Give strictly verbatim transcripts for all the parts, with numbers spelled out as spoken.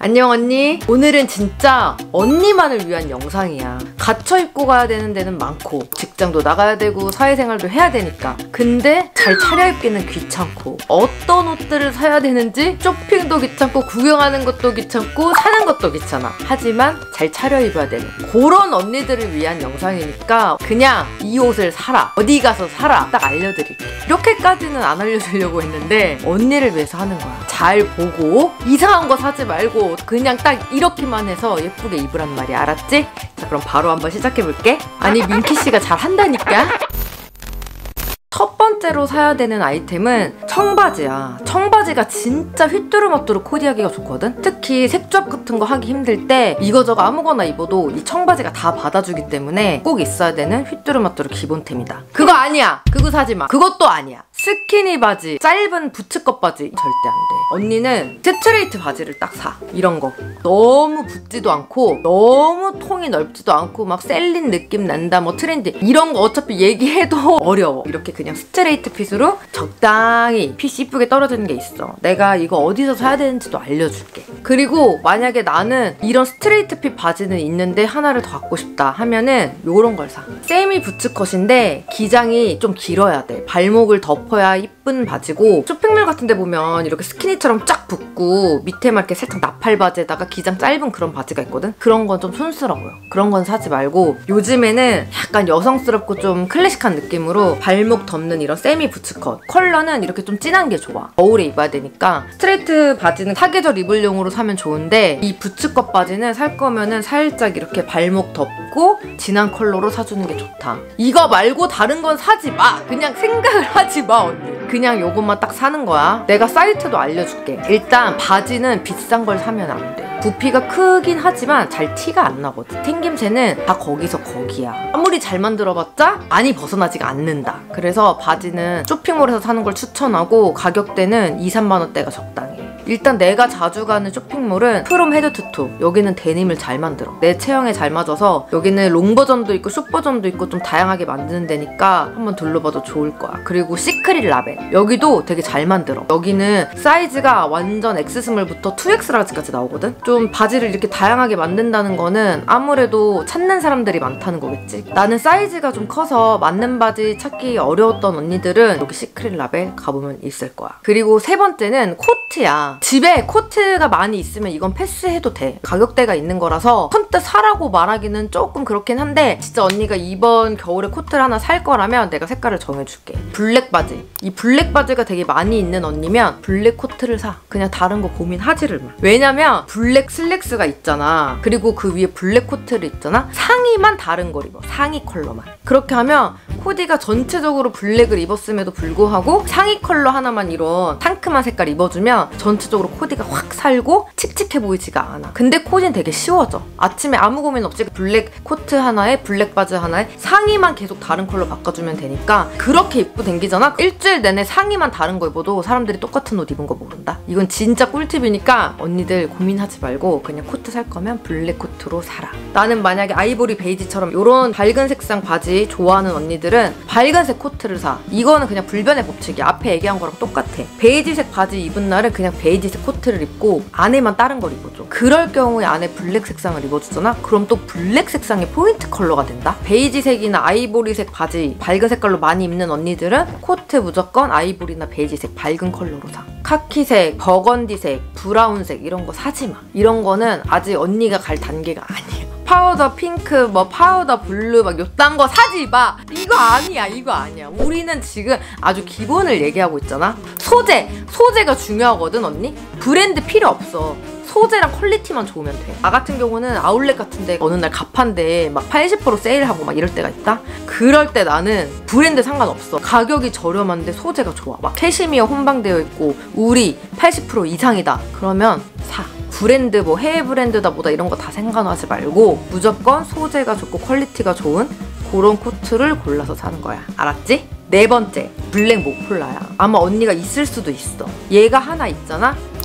안녕 언니. 오늘은 진짜 언니만을 위한 영상이야. 갇혀 입고 가야 되는 데는 많고 직장도 나가야 되고 사회생활도 해야 되니까 근데 잘 차려입기는 귀찮고 어떤 옷들을 사야 되는지 쇼핑도 귀찮고 구경하는 것도 귀찮고 사는 것도 귀찮아. 하지만 잘 차려입어야 되는 그런 언니들을 위한 영상이니까 그냥 이 옷을 사라, 어디 가서 사라 딱 알려드릴게. 이렇게까지는 안 알려주려고 했는데 언니를 위해서 하는 거야. 잘 보고 이상한 거 사지 말고 그냥 딱 이렇게만 해서 예쁘게 입으란 말이야. 알았지? 자, 그럼 바로 한번 시작해볼게. 아니 민키씨가 잘 한다니까? 첫 번째로 사야 되는 아이템은 청바지야. 청바지가 진짜 휘뚜루마뚜루 코디하기가 좋거든? 특히 색조합 같은 거 하기 힘들 때 이거저거 아무거나 입어도 이 청바지가 다 받아주기 때문에 꼭 있어야 되는 휘뚜루마뚜루 기본템이다. 그거 아니야! 그거 사지 마. 그것도 아니야. 스키니 바지, 짧은 부츠컷 바지 절대 안 돼. 언니는 스트레이트 바지를 딱 사. 이런 거. 너무 붙지도 않고 너무 통이 넓지도 않고 막 셀린 느낌 난다 뭐 트렌디 이런 거 어차피 얘기해도 어려워. 이렇게 그냥 스트레이트 핏으로 적당히 핏이 이쁘게 떨어지는 게 있어. 내가 이거 어디서 사야 되는지도 알려줄게. 그리고 만약에 나는 이런 스트레이트 핏 바지는 있는데 하나를 더 갖고 싶다 하면은 요런 걸 사. 세미 부츠컷인데 기장이 좀 길어야 돼. 발목을 덮어야 이쁜 바지고 쇼핑몰 같은 데 보면 이렇게 스키니처럼 쫙 붙고 밑에만 이렇게 살짝 나팔 바지에다가 기장 짧은 그런 바지가 있거든? 그런 건 좀 촌스러워요. 그런 건 사지 말고 요즘에는 약간 여성스럽고 좀 클래식한 느낌으로 발목 덮는 이런 세미 부츠컷. 컬러는 이렇게 좀 진한 게 좋아. 겨울에 입어야 되니까 스트레이트 바지는 사계절 입을용으로 사면 좋은데 이 부츠컷 바지는 살 거면은 살짝 이렇게 발목 덮고 진한 컬러로 사주는 게 좋다. 이거 말고 다른 건 사지 마! 그냥 생각을 하지 마 언니. 그냥 요것만 딱 사는 거야. 내가 사이트도 알려줄게. 일단 바지는 비싼 걸 사면 안 돼. 부피가 크긴 하지만 잘 티가 안 나거든. 생김새는 다 거기서 거기야. 아무리 잘 만들어봤자 많이 벗어나지가 않는다. 그래서 바지는 쇼핑몰에서 사는 걸 추천하고 가격대는 이, 삼만 원대가 적당해. 일단 내가 자주 가는 쇼핑몰은 프롬 헤드 투 투. 여기는 데님을 잘 만들어. 내 체형에 잘 맞아서 여기는 롱 버전도 있고 숏 버전도 있고 좀 다양하게 만드는 데니까 한번 둘러봐도 좋을 거야. 그리고 시크릿 라벨. 여기도 되게 잘 만들어. 여기는 사이즈가 완전 엑스 스몰부터 투 엑스 라지까지 나오거든? 좀 바지를 이렇게 다양하게 만든다는 거는 아무래도 찾는 사람들이 많다는 거겠지? 나는 사이즈가 좀 커서 맞는 바지 찾기 어려웠던 언니들은 여기 시크릿 라벨 가보면 있을 거야. 그리고 세 번째는 코트야. 집에 코트가 많이 있으면 이건 패스해도 돼. 가격대가 있는 거라서 선뜻 사라고 말하기는 조금 그렇긴 한데 진짜 언니가 이번 겨울에 코트를 하나 살 거라면 내가 색깔을 정해줄게. 블랙 바지. 이 블랙 바지가 되게 많이 있는 언니면 블랙 코트를 사. 그냥 다른 거 고민하지를 마. 왜냐면 블랙 슬랙스가 있잖아. 그리고 그 위에 블랙 코트를 입잖아. 상의만 다른 걸 입어. 상의 컬러만. 그렇게 하면 코디가 전체적으로 블랙을 입었음에도 불구하고 상의 컬러 하나만 이런 상큼한 색깔 입어주면 전체적으로 코디가 확 살고 칙칙해 보이지가 않아. 근데 코디는 되게 쉬워져. 아침에 아무 고민 없이 블랙 코트 하나에 블랙 바지 하나에 상의만 계속 다른 컬러 바꿔주면 되니까 그렇게 입고 댕기잖아? 일주일 내내 상의만 다른 거 입어도 사람들이 똑같은 옷 입은 거 모른다? 이건 진짜 꿀팁이니까 언니들 고민하지 말고 그냥 코트 살 거면 블랙 코트로 사라. 나는 만약에 아이보리 베이지처럼 이런 밝은 색상 바지 좋아하는 언니들은 밝은색 코트를 사. 이거는 그냥 불변의 법칙이야. 앞에 얘기한 거랑 똑같아. 베이지색 바지 입은 날은 그냥 베이지색 코트를 입고 안에만 다른 걸 입어줘. 그럴 경우에 안에 블랙 색상을 입어주잖아? 그럼 또 블랙 색상의 포인트 컬러가 된다? 베이지색이나 아이보리색 바지 밝은 색깔로 많이 입는 언니들은 코트 무조건 아이보리나 베이지색 밝은 컬러로 사. 카키색, 버건디색, 브라운색 이런 거 사지 마. 이런 거는 아직 언니가 갈 단계가 아니야. 파우더 핑크, 뭐 파우더 블루 막 요딴 거 사지 마. 이거 아니야, 이거 아니야. 우리는 지금 아주 기본을 얘기하고 있잖아. 소재! 소재가 중요하거든 언니? 브랜드 필요 없어. 소재랑 퀄리티만 좋으면 돼. 나 같은 경우는 아울렛 같은데 어느 날 가판데 막 팔십 퍼센트 세일하고 막 이럴 때가 있다? 그럴 때 나는 브랜드 상관없어. 가격이 저렴한데 소재가 좋아. 막 캐시미어 혼방되어 있고 울이 팔십 퍼센트 이상이다. 그러면 사. 브랜드 뭐 해외 브랜드다 보다 이런 거 다 상관하지 말고 무조건 소재가 좋고 퀄리티가 좋은 그런 코트를 골라서 사는 거야. 알았지? 네 번째, 블랙 목폴라야. 아마 언니가 있을 수도 있어. 얘가 하나 있잖아?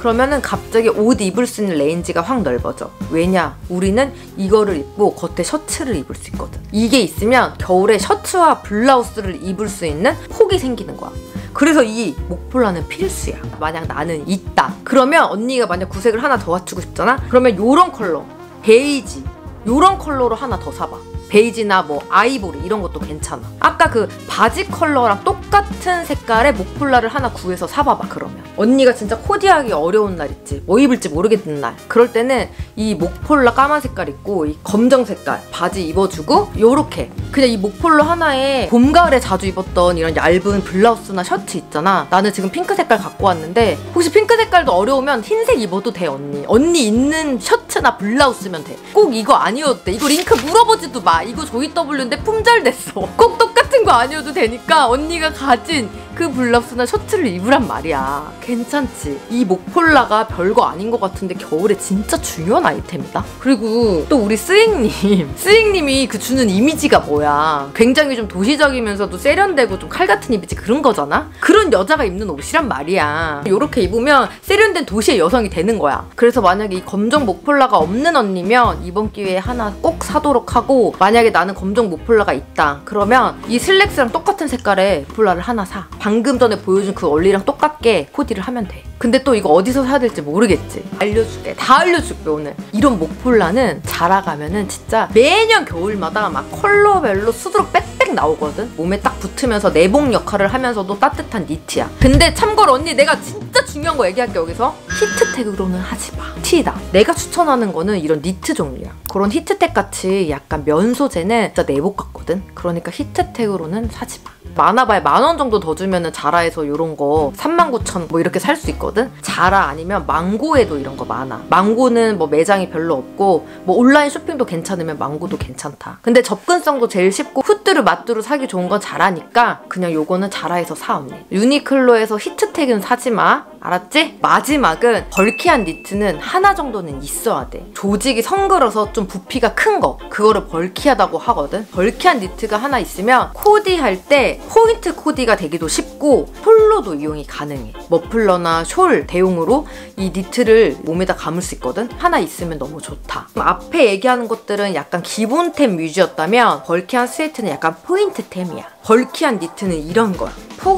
그러면은 갑자기 옷 입을 수 있는 레인지가 확 넓어져. 왜냐? 우리는 이거를 입고 겉에 셔츠를 입을 수 있거든. 이게 있으면 겨울에 셔츠와 블라우스를 입을 수 있는 폭이 생기는 거야. 그래서 이 목폴라는 필수야. 만약 나는 있다. 그러면 언니가 만약 구색을 하나 더 갖추고 싶잖아? 그러면 요런 컬러, 베이지, 요런 컬러로 하나 더 사봐. 베이지나 뭐 아이보리 이런 것도 괜찮아. 아까 그 바지 컬러랑 똑같은 색깔의 목폴라를 하나 구해서 사봐봐. 그러면 언니가 진짜 코디하기 어려운 날 있지, 뭐 입을지 모르겠는 날, 그럴 때는 이 목폴라 까만 색깔 입고 이 검정 색깔 바지 입어주고 요렇게 그냥 이 목폴라 하나에 봄, 가을에 자주 입었던 이런 얇은 블라우스나 셔츠 있잖아. 나는 지금 핑크 색깔 갖고 왔는데 혹시 핑크 색깔도 어려우면 흰색 입어도 돼. 언니 언니 있는 셔츠나 블라우스면 돼. 꼭 이거 아니어도 돼. 이거 링크 물어보지도 마. 이거 조이더블유인데 품절됐어. 꼭 똑같은 거 아니어도 되니까 언니가 가진 그 블라우스나 셔츠를 입으란 말이야. 괜찮지? 이 목폴라가 별거 아닌 것 같은데 겨울에 진짜 중요한 아이템이다. 그리고 또 우리 스윙님 스윙님이 그 주는 이미지가 뭐야? 굉장히 좀 도시적이면서도 세련되고 좀 칼 같은 이미지, 그런 거잖아? 그런 여자가 입는 옷이란 말이야. 이렇게 입으면 세련된 도시의 여성이 되는 거야. 그래서 만약에 이 검정 목폴라가 없는 언니면 이번 기회에 하나 꼭 사도록 하고, 만약에 나는 검정 목폴라가 있다 그러면 이 슬랙스랑 똑같은 색깔의 목폴라를 하나 사. 방금 전에 보여준 그 원리랑 똑같게 코디를 하면 돼. 근데 또 이거 어디서 사야 될지 모르겠지? 알려줄게. 다 알려줄게 오늘. 이런 목폴라는 자라 가면은 진짜 매년 겨울마다 막 컬러별로 수두룩 빽빽 나오거든? 몸에 딱 붙으면서 내복 역할을 하면서도 따뜻한 니트야. 근데 참고로 언니 내가 진짜 중요한 거 얘기할게. 여기서 히트텍으로는 하지 마. 티다. 내가 추천하는 거는 이런 니트 종류야. 그런 히트텍 같이 약간 면 소재는 진짜 내복 같거든? 그러니까 히트텍으로는 사지 마. 많아봐야 만 원 정도 더 주면은 자라에서 이런 거 삼만 구천 원 뭐 이렇게 살 수 있거든? 자라 아니면 망고에도 이런 거 많아. 망고는 뭐 매장이 별로 없고 뭐 온라인 쇼핑도 괜찮으면 망고도 괜찮다. 근데 접근성도 제일 쉽고 후뚜루 마뚜루 사기 좋은 건 자라니까 그냥 요거는 자라에서 사. 언니 유니클로에서 히트텍은 사지 마. 알았지? 마지막은 벌키한 니트는 하나 정도는 있어야 돼. 조직이 성글어서 좀 부피가 큰 거, 그거를 벌키하다고 하거든? 벌키한 니트가 하나 있으면 코디할 때 포인트 코디가 되기도 쉽고 폴로도 이용이 가능해. 머플러나 숄 대용으로 이 니트를 몸에다 감을 수 있거든? 하나 있으면 너무 좋다. 앞에 얘기하는 것들은 약간 기본템 위주였다면 벌키한 스웨트는 약간 포인트템이야. 벌키한 니트는 이런 거야.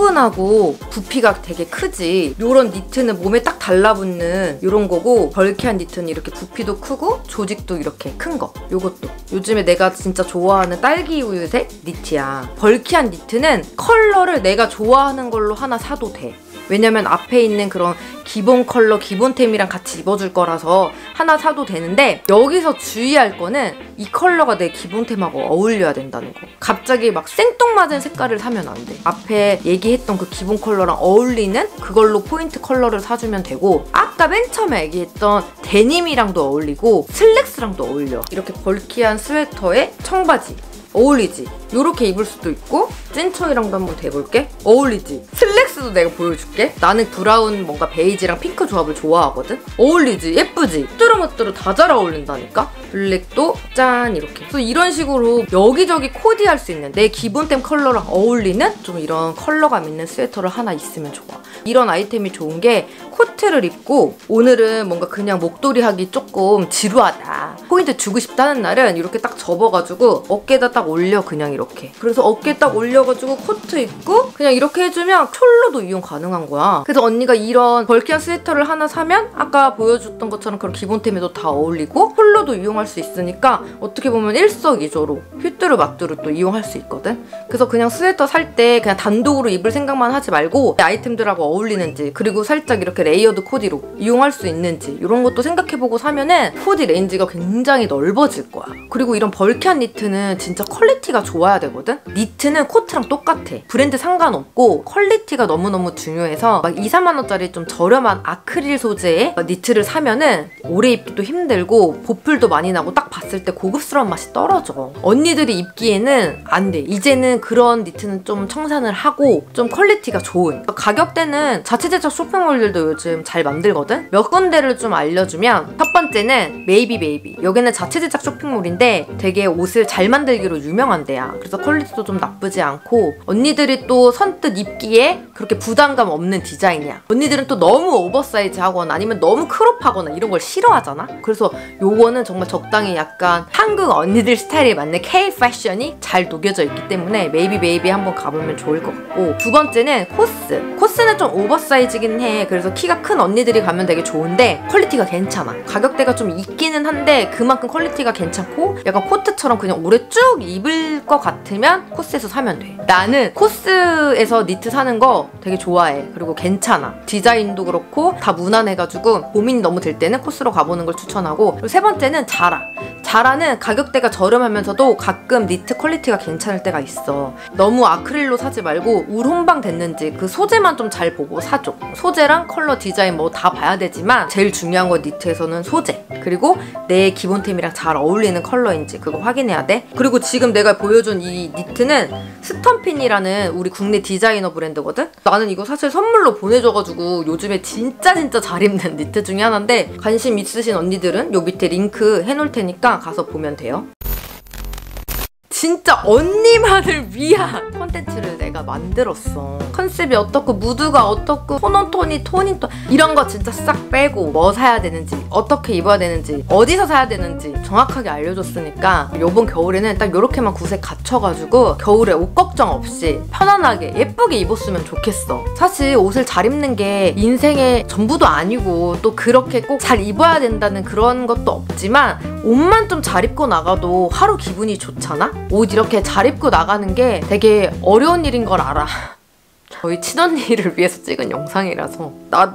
포근하고 부피가 되게 크지. 요런 니트는 몸에 딱 달라붙는 요런 거고, 벌키한 니트는 이렇게 부피도 크고 조직도 이렇게 큰 거. 요것도 요즘에 내가 진짜 좋아하는 딸기 우유색 니트야. 벌키한 니트는 컬러를 내가 좋아하는 걸로 하나 사도 돼. 왜냐면 앞에 있는 그런 기본 컬러, 기본템이랑 같이 입어줄 거라서 하나 사도 되는데, 여기서 주의할 거는 이 컬러가 내 기본템하고 어울려야 된다는 거. 갑자기 막 생뚱맞은 색깔을 사면 안 돼. 앞에 얘기했던 그 기본 컬러랑 어울리는 그걸로 포인트 컬러를 사주면 되고, 아까 맨 처음에 얘기했던 데님이랑도 어울리고 슬랙스랑도 어울려. 이렇게 벌키한 스웨터에 청바지 어울리지? 요렇게 입을 수도 있고, 찐청이랑도 한번 대볼게. 어울리지? 슬랙스도 내가 보여줄게. 나는 브라운 뭔가 베이지랑 핑크 조합을 좋아하거든? 어울리지? 예쁘지? 뚜루무뚜루 다 잘 어울린다니까? 블랙도 짠 이렇게. 그래서 이런 식으로 여기저기 코디할 수 있는 내 기본템 컬러랑 어울리는 좀 이런 컬러감 있는 스웨터를 하나 있으면 좋아. 이런 아이템이 좋은 게 코트를 입고 오늘은 뭔가 그냥 목도리 하기 조금 지루하다, 포인트 주고 싶다는 날은 이렇게 딱 접어가지고 어깨에다 딱 올려. 그냥 이렇게. 그래서 어깨에 딱 올려가지고 코트 입고 그냥 이렇게 해주면 숄로도 이용 가능한 거야. 그래서 언니가 이런 벌키한 스웨터를 하나 사면 아까 보여줬던 것처럼 그런 기본템에도 다 어울리고 숄로도 이용할 수 있으니까 어떻게 보면 일석이조로 휘뚜루 마뚜루 또 이용할 수 있거든? 그래서 그냥 스웨터 살 때 그냥 단독으로 입을 생각만 하지 말고 아이템들하고 어울리는지, 그리고 살짝 이렇게 레이어드 코디로 이용할 수 있는지 이런 것도 생각해보고 사면은 코디 레인지가 굉장히 넓어질 거야. 그리고 이런 벌키한 니트는 진짜 퀄리티가 좋아야 되거든? 니트는 코트랑 똑같아. 브랜드 상관없고 퀄리티가 너무너무 중요해서 막 이, 삼만 원짜리 좀 저렴한 아크릴 소재의 니트를 사면은 오래 입기도 힘들고 보풀도 많이 나고 딱 봤을 때 고급스러운 맛이 떨어져. 언니들이 입기에는 안 돼. 이제는 그런 니트는 좀 청산을 하고 좀 퀄리티가 좋은, 가격대는 자체 제작 쇼핑몰들도 요즘 잘 만들거든? 몇 군데를 좀 알려주면, 첫 번째는 메이비 베이비. 여기 여기는 자체 제작 쇼핑몰인데 되게 옷을 잘 만들기로 유명한 데야. 그래서 퀄리티도 좀 나쁘지 않고 언니들이 또 선뜻 입기에 그렇게 부담감 없는 디자인이야. 언니들은 또 너무 오버사이즈 하거나 아니면 너무 크롭하거나 이런 걸 싫어하잖아. 그래서 요거는 정말 적당히 약간 한국 언니들 스타일에 맞는 K 패션이 잘 녹여져 있기 때문에 메이비 메이비 한번 가보면 좋을 것 같고, 두 번째는 코스. 코스는 좀 오버사이즈긴 해. 그래서 키가 큰 언니들이 가면 되게 좋은데 퀄리티가 괜찮아. 가격대가 좀 있기는 한데 그만큼 퀄리티가 괜찮고 약간 코트처럼 그냥 오래 쭉 입을 것 같으면 코스에서 사면 돼. 나는 코스에서 니트 사는 거 되게 좋아해. 그리고 괜찮아. 디자인도 그렇고 다 무난해가지고 고민이 너무 될 때는 코스로 가보는 걸 추천하고, 그리고 세 번째는 자라. 자라는 가격대가 저렴하면서도 가끔 니트 퀄리티가 괜찮을 때가 있어. 너무 아크릴로 사지 말고 울 혼방 됐는지 그 소재만 좀 잘 보고 사줘. 소재랑 컬러, 디자인 뭐 다 봐야 되지만 제일 중요한 건 니트에서는 소재, 그리고 내 기본템이랑 잘 어울리는 컬러인지 그거 확인해야 돼. 그리고 지금 내가 보여준 이 니트는 스턴핀이라는 우리 국내 디자이너 브랜드거든? 나는 이거 사실 선물로 보내줘가지고 요즘에 진짜 진짜 잘 입는 니트 중에 하나인데, 관심 있으신 언니들은 요 밑에 링크 해놓을 테니까 가서 보면 돼요. 진짜 언니만을 위한 콘텐츠를 내가 만들었어. 컨셉이 어떻고 무드가 어떻고 톤온톤이 톤인 톤 이런 거 진짜 싹 빼고 뭐 사야 되는지, 어떻게 입어야 되는지, 어디서 사야 되는지 정확하게 알려줬으니까 요번 겨울에는 딱 요렇게만 구색 갖춰가지고 겨울에 옷 걱정 없이 편안하게 예쁘게 입었으면 좋겠어. 사실 옷을 잘 입는 게 인생의 전부도 아니고 또 그렇게 꼭 잘 입어야 된다는 그런 것도 없지만 옷만 좀 잘 입고 나가도 하루 기분이 좋잖아? 옷 이렇게 잘 입고 나가는 게 되게 어려운 일인 걸 알아. 저희 친언니를 위해서 찍은 영상이라서.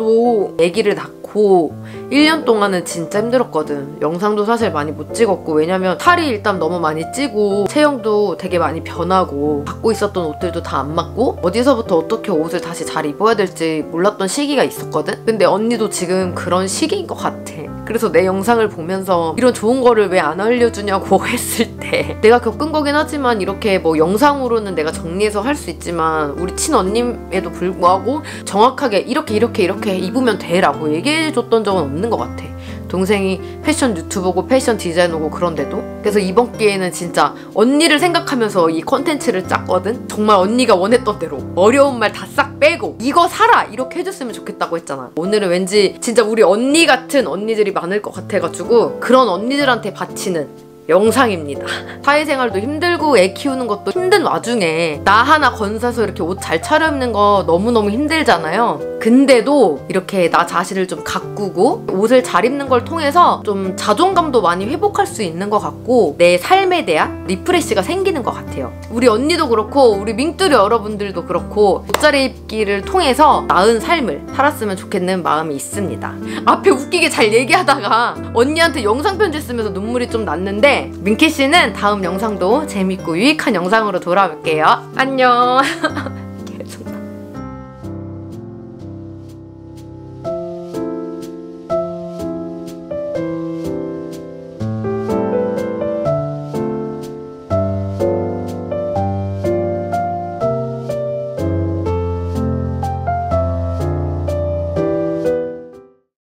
나도 아기를 낳고 일 년 동안은 진짜 힘들었거든. 영상도 사실 많이 못 찍었고, 왜냐면 살이 일단 너무 많이 찌고 체형도 되게 많이 변하고 갖고 있었던 옷들도 다 안 맞고 어디서부터 어떻게 옷을 다시 잘 입어야 될지 몰랐던 시기가 있었거든? 근데 언니도 지금 그런 시기인 것 같아. 그래서 내 영상을 보면서 이런 좋은 거를 왜 안 알려주냐고 했을 때 내가 겪은 거긴 하지만 이렇게 뭐 영상으로는 내가 정리해서 할 수 있지만 우리 친언님에도 불구하고 정확하게 이렇게 이렇게 이렇게 입으면 돼 라고 얘기해줬던 적은 없는 것 같아. 동생이 패션 유튜버고 패션 디자이너고 그런데도. 그래서 이번 기회에는 진짜 언니를 생각하면서 이 컨텐츠를 짰거든. 정말 언니가 원했던 대로 어려운 말 다 싹 빼고 이거 사라 이렇게 해줬으면 좋겠다고 했잖아. 오늘은 왠지 진짜 우리 언니 같은 언니들이 많을 것 같아가지고 그런 언니들한테 바치는 영상입니다. 사회생활도 힘들고 애 키우는 것도 힘든 와중에 나 하나 건사서 이렇게 옷 잘 차려입는 거 너무너무 힘들잖아요. 근데도 이렇게 나 자신을 좀 가꾸고 옷을 잘 입는 걸 통해서 좀 자존감도 많이 회복할 수 있는 것 같고 내 삶에 대한 리프레시가 생기는 것 같아요. 우리 언니도 그렇고 우리 밍뚜리 여러분들도 그렇고 옷 잘 입기를 통해서 나은 삶을 살았으면 좋겠는 마음이 있습니다. 앞에 웃기게 잘 얘기하다가 언니한테 영상 편지 쓰면서 눈물이 좀 났는데, 민키씨는 다음 영상도 재밌고 유익한 영상으로 돌아올게요. 안녕.